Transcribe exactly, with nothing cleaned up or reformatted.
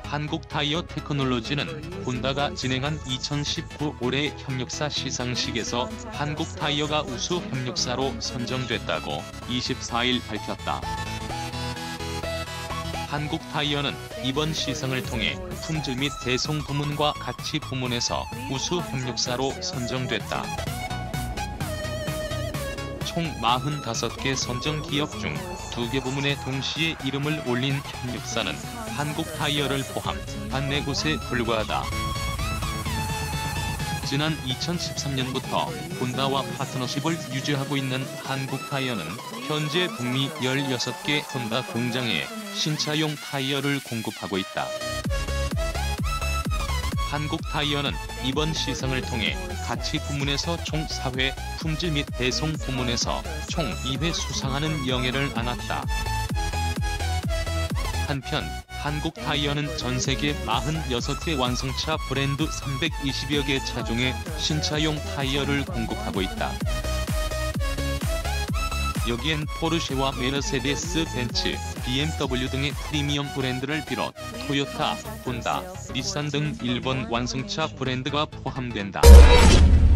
한국타이어 테크놀로지는 혼다가 진행한 이천십구 올해 협력사 시상식에서 한국타이어가 우수 협력사로 선정됐다고 이십사일 밝혔다. 한국타이어는 이번 시상을 통해 품질 및 배송 부문과 가치 부문에서 우수 협력사로 선정됐다. 총 사십오 개 선정 기업 중 두 개 부문에 동시에 이름을 올린 협력사는 한국타이어를 포함 단 네 곳에 불과하다. 지난 이천십삼년부터 혼다와 파트너십을 유지하고 있는 한국타이어는 현재 북미 열여섯 개 혼다 공장에 신차용 타이어를 공급하고 있다. 한국타이어는 이번 시상을 통해 가치 부문에서 총 사 회, 품질 및 배송 부문에서 총 이 회 수상하는 영예를 안았다. 한편 한국타이어는 전세계 사십육 개 완성차 브랜드 삼백이십여 개 차종의 신차용 타이어를 공급하고 있다. 여기엔 포르쉐와 메르세데스 벤츠, 비엠더블유 등의 프리미엄 브랜드를 비롯 토요타, 혼다, 닛산 등 일본 완성차 브랜드가 포함된다.